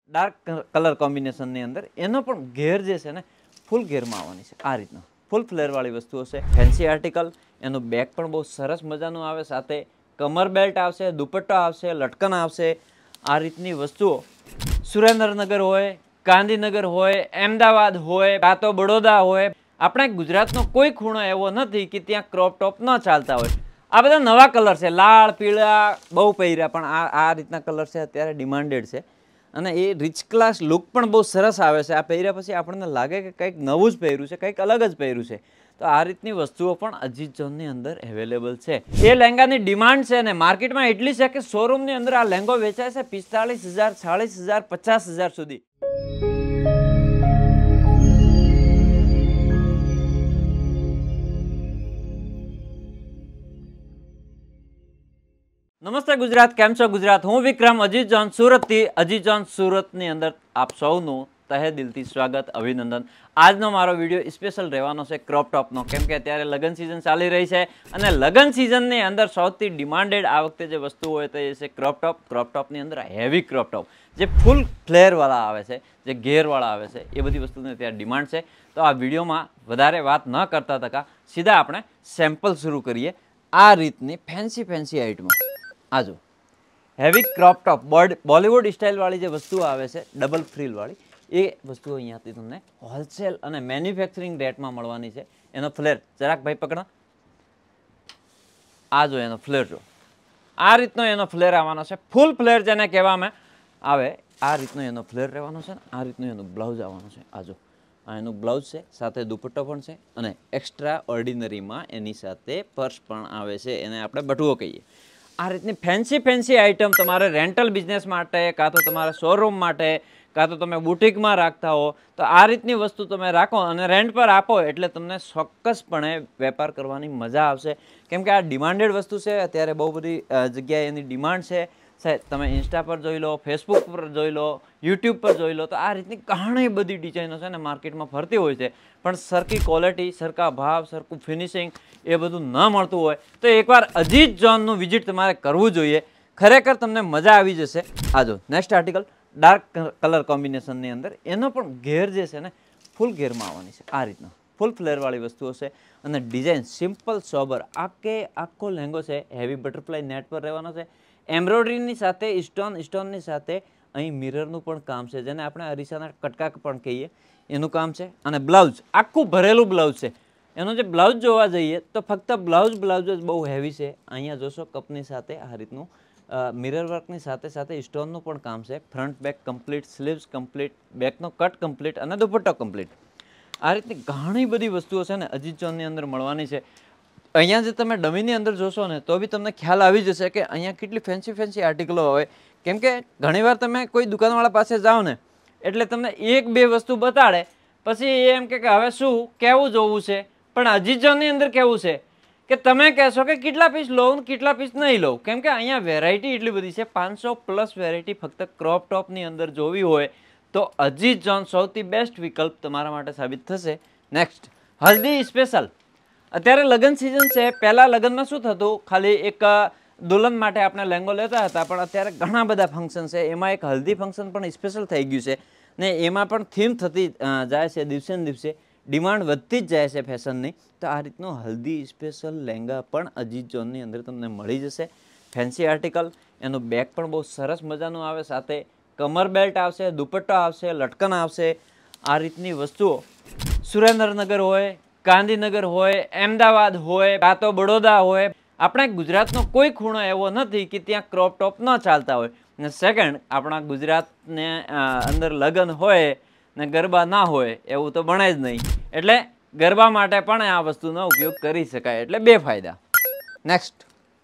Dark colour કોમ્બિનેશનની અંદર એનો પણ ઘેર જે છે ને ફૂલ ઘેરમાં આવવાની છે. આ રીતનો ફૂલ ફ્લેરવાળી વસ્તુઓ છે. ફેન્સી આર્ટિકલ, એનું બેક પણ બહુ સરસ મજાનું આવે, સાથે કમર બેલ્ટ આવશે, દુપટ્ટો આવશે, લટકન આવશે. આ રીતની વસ્તુઓ સુરેન્દ્રનગર હોય, ગાંધીનગર હોય, અમદાવાદ હોય, કાં તો બડોદરા હોય, આપણે ગુજરાતનો કોઈ ખૂણો એવો નથી કે ત્યાં ક્રોપ ટોપ ન ચાલતા હોય. આ બધા નવા કલર છે, લાલ પીળા બહુ પહેર્યા, પણ આ રીતના કલર છે અત્યારે ડિમાન્ડેડ છે અને એ રિચ ક્લાસ લુક પણ બહુ સરસ આવે છે. આ પહેર્યા પછી આપણને લાગે કે કંઈક નવું જ પહેર્યું છે, કંઈક અલગ જ પહેર્યું છે. તો આ રીતની વસ્તુઓ પણ અજીત જોનની અંદર અવેલેબલ છે. એ લહેંગાની ડિમાન્ડ છે ને માર્કેટમાં એટલી છે કે શોરૂમની અંદર આ લહેંગો વેચાય છે 45,000, 40,000, 50,000 સુધી. નમસ્તે ગુજરાત, કેમ છો ગુજરાત? હું વિક્રમ, અજીત જોન સુરતથી. અજીત જોન સુરતની અંદર આપ સૌનું તહે દિલથી સ્વાગત, અભિનંદન. આજનો મારો વિડીયો સ્પેશિયલ રહેવાનો છે ક્રોપ ટોપનો, કેમ કે અત્યારે લગ્ન સિઝન ચાલી રહી છે અને લગ્ન સિઝનની અંદર સૌથી ડિમાન્ડેડ આ વખતે જે વસ્તુ હોય તો એ છે ક્રોપ ટોપ. ક્રોપ ટોપની અંદર હેવી ક્રોપ ટોપ જે ફૂલ ફ્લેરવાળા આવે છે, જે ઘેરવાળા આવે છે, એ બધી વસ્તુની અત્યારે ડિમાન્ડ છે. તો આ વિડીયોમાં વધારે વાત ન કરતા તકા સીધા આપણે સેમ્પલ શરૂ કરીએ. આ રીતની ફેન્સી આઇટમાં આ જો હેવી ક્રોપ ટોપ બોલિવૂડ સ્ટાઇલવાળી જે વસ્તુઓ આવે છે, ડબલ ફ્રીલવાળી, એ વસ્તુઓ અહીંયાથી તમને હોલસેલ અને મેન્યુફેક્ચરિંગ રેટમાં મળવાની છે. એનો ફ્લેર જરાક ભાઈ પકડો, આ જો એનો ફ્લેર જો, આ રીતનો એનો ફ્લેર આવવાનો છે. ફૂલ ફ્લેર જેને કહેવામાં આવે, આ રીતનો એનો ફ્લેર રહેવાનો છે. આ રીતનું એનું બ્લાઉઝ આવવાનું છે. આ જો આ એનું બ્લાઉઝ છે, સાથે દુપટ્ટો પણ છે અને એક્સ્ટ્રા ઓર્ડિનરીમાં એની સાથે પર્સ પણ આવે છે, એને આપણે બટુઓ કહીએ. આ રીતની ફેન્સી આઇટમ તમારે રેન્ટલ બિઝનેસ માટે, કાં તો તમારા શોરૂમ માટે, કાં તો તમે બુટિકમાં રાખતા હો, તો આ રીતની વસ્તુ તમે રાખો અને રેન્ટ પર આપો એટલે તમને ચોક્કસપણે વેપાર કરવાની મજા આવશે. કેમ કે આ ડિમાન્ડેડ વસ્તુ છે, અત્યારે બહુ બધી જગ્યાએ એની ડિમાન્ડ છે. તમે ઇન્સ્ટા પર જોઈ લો, ફેસબુક પર જોઈ લો, યુટ્યુબ પર જોઈ લો, તો આ રીતની ઘણી બધી ડિઝાઇનો છે ને માર્કેટમાં ફરતી હોય છે, પણ સરખી ક્વોલિટી, સરખા ભાવ, સરખું ફિનિશિંગ એ બધું ન મળતું હોય તો એકવાર અજીત જોનનું વિઝિટ તમારે કરવું જોઈએ. ખરેખર તમને મજા આવી જશે. આ જો નેક્સ્ટ આર્ટિકલ ડાર્ક કલર કોમ્બિનેશનની અંદર એનો પણ ઘેર જે છે ને ફૂલ ઘેરમાં આવવાની છે. આ રીતના ફૂલ ફ્લેરવાળી વસ્તુઓ છે અને ડિઝાઇન સિમ્પલ સોબર. આખો લહેંગો છે હેવી બટરફ્લાય નેટ પર રહેવાનો છે. એમ્બ્રોઇડરીની સાથે સ્ટોનની સાથે અહીં મિરરનું પણ કામ છે, જેને આપણે અરીસાના કટકા પણ કહીએ, એનું કામ છે. અને બ્લાઉઝ આખું ભરેલું બ્લાઉઝ છે. એનો જે બ્લાઉઝ જોવા જઈએ તો ફક્ત બ્લાઉઝ જ બહુ હેવી છે. અહીંયા જોશો કપની સાથે આ રીતનું મિરર વર્કની સાથે સ્ટોનનું પણ કામ છે. Front back complete, sleeves complete, બેકનો કટ કમ્પ્લીટ અને દુપટ્ટો કમ્પ્લીટ. આ રીતની ઘણી બધી વસ્તુઓ છે ને અજીત જોનની અંદર મળવાની છે. અહીંયા જે તમે ડમીની અંદર જોશો ને તો બી તમને ખ્યાલ આવી જશે કે અહીંયા કેટલી ફેન્સી આર્ટિકલો હોય. કેમ કે ઘણીવાર તમે કોઈ દુકાનવાળા પાસે જાઓ ને એટલે તમને એક બે વસ્તુ બતાડે, પછી એમ કે હવે શું કેવું જોવું છે. પણ અજીત જોનની અંદર કેવું છે કે તમે કહેશો કે કેટલા પીસ લો ને કેટલા પીસ નહીં લો, કેમ કે અહીંયા વેરાયટી એટલી બધી છે. 500+ વેરાયટી ફક્ત ક્રોપ ટોપની અંદર જોવી હોય તો અજીત જોન સૌથી બેસ્ટ વિકલ્પ તમારા માટે સાબિત થશે. Next haldi special. અત્યારે લગ્ન સિઝન છે. પહેલાં લગ્નમાં શું થતું, ખાલી એક દુલ્હન માટે આપણે લહેંગો લેતા હતા, પણ અત્યારે ઘણા બધા ફંક્શન છે. એમાં એક હલ્દી ફંક્શન પણ સ્પેશિયલ થઈ ગયું છે ને એમાં પણ થીમ થતી જાય છે. દિવસે ને દિવસે ડિમાન્ડ વધતી જ જાય છે ફેશનની. તો આ રીતનો હલ્દી સ્પેશિયલ લહેંગા પણ અજીત જોનની અંદર તમને મળી જશે. ફેન્સી આર્ટિકલ, એનું બેક પણ બહુ સરસ મજાનું આવે, સાથે કમર બેલ્ટ આવશે, દુપટ્ટો આવશે, લટકન આવશે. આ રીતની વસ્તુઓ સુરેન્દ્રનગર હોય, ગાંધીનગર હોય, અમદાવાદ હોય, કાં તો બડોદરા હોય, આપણે ગુજરાતનો કોઈ ખૂણો એવો નથી કે ત્યાં ક્રોપ ટોપ ન ચાલતા હોય. ને સેકન્ડ, આપણા ગુજરાતને અંદર લગ્ન હોય ને ગરબા ના હોય એવું તો બને જ નહીં, એટલે ગરબા માટે પણ આ વસ્તુનો ઉપયોગ કરી શકાય. એટલે બે ફાયદા. નેક્સ્ટ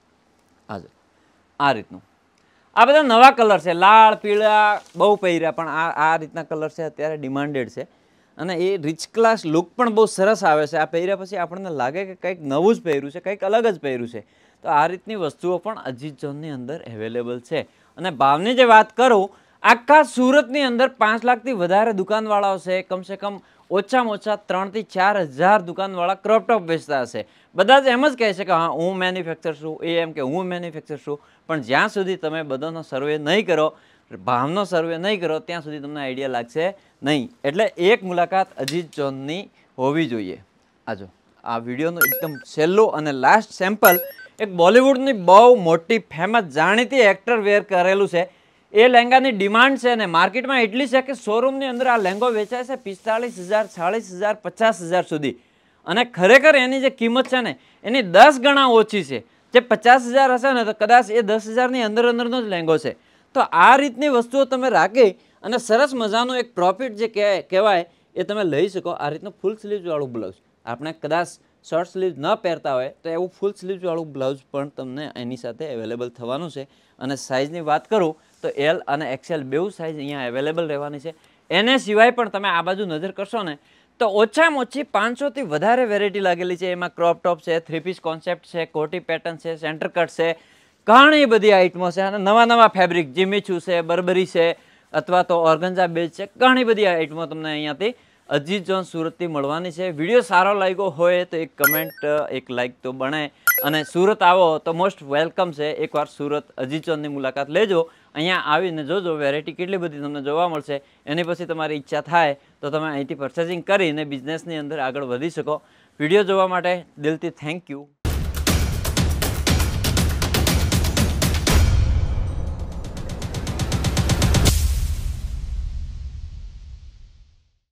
આ રીતનું આ બધા નવા કલર છે, લાલ પીળા બહુ પહેર્યા, પણ આ રીતના કલર છે અત્યારે ડિમાન્ડેડ છે અને એ રિચ ક્લાસ લુક પણ બહુ સરસ આવે છે. આ પહેર્યા પછી આપણને લાગે કે કંઈક નવું જ પહેર્યું છે, કંઈક અલગ જ પહેર્યું છે. તો આ રીતની વસ્તુઓ પણ અજીત જોનની અંદર અવેલેબલ છે. અને ભાવની જે વાત કરું, આખા સુરતની અંદર 5 લાખથી વધારે દુકાનવાળાઓ છે. કમસે કમ ઓછામાં ઓછા 3 થી 4 હજાર દુકાનવાળા ક્રોપ ટોપ વેચતા હશે. બધા જ એમ જ કહે છે કે હા હું મેન્યુફેક્ચર છું, એ એમ કે હું મેન્યુફેક્ચર છું, પણ જ્યાં સુધી તમે બધાનો સર્વે નહીં કરો, ભાવનો સર્વે નહીં કરો ત્યાં સુધી તમને આઈડિયા લાગશે નહીં. એટલે એક મુલાકાત અજીત જોનની હોવી જોઈએ. આજો આ વિડીયોનું એકદમ છેલ્લું અને લાસ્ટ સેમ્પલ એક બોલિવૂડની બહુ મોટી ફેમસ જાણીતી એક્ટર વેર કરેલું છે. એ લહેંગાની ડિમાન્ડ છે અને માર્કેટમાં એટલી છે કે શોરૂમની અંદર આ લહેંગો વેચાય છે 45,000, 40,000, 50,000 સુધી. અને ખરેખર એની જે કિંમત છે ને એની 10 ગણા ઓછી છે. જે 50,000 હશે ને તો કદાચ એ 10,000ની અંદરનો જ લહેંગો છે. તો આ રીતની વસ્તુઓ તમે રાખી અને સરસ મજાનું એક પ્રોફિટ જે કહેવાય એ તમે લઈ શકો. આ રીતનું ફૂલ સ્લીવ્સવાળું બ્લાઉઝ આપણે કદાચ શોર્ટ સ્લીવ ન પહેરતા હોય તો એવું ફૂલ સ્લીવ્સવાળું બ્લાઉઝ પણ તમને એની સાથે અવેલેબલ થવાનું છે. અને સાઇઝની વાત કરું તો એલ અને એક્સેલ બેઉ સાઇઝ અહીંયા અવેલેબલ રહેવાની છે. એને સિવાય પણ તમે આ બાજુ નજર કરશો ને તો ઓછામાં ઓછી 500થી વધારે વેરાયટી લાગેલી છે. એમાં ક્રોપ ટોપ છે, 3 પીસ કોન્સેપ્ટ છે, કોટી પેટર્ન છે, સેન્ટર કટ છે, ઘણી બધી આઇટમો છે. અને નવા ફેબ્રિક જીમીચુ છે, બર્બરી છે અથવા તો ઓર્ગન્ઝા બેઝ છે, ઘણી બધી આઇટમો તમને અહીંયાથી અજીત જોન સુરતથી મળવાની છે. વિડીયો સારો લાગ્યો હોય તો એક કમેન્ટ, એક લાઇક તો બને. અને સુરત આવો તો મોસ્ટ વેલકમ છે. એકવાર સુરત અજીત જોનની મુલાકાત લેજો. અહીંયા આવીને જોજો વેરાયટી કેટલી બધી તમને જોવા મળશે. એની પછી તમારી ઈચ્છા થાય તો તમે અહીંથી પરચેસિંગ કરીને બિઝનેસની અંદર આગળ વધી શકો. વિડીયો જોવા માટે દિલથી થેન્ક યુ.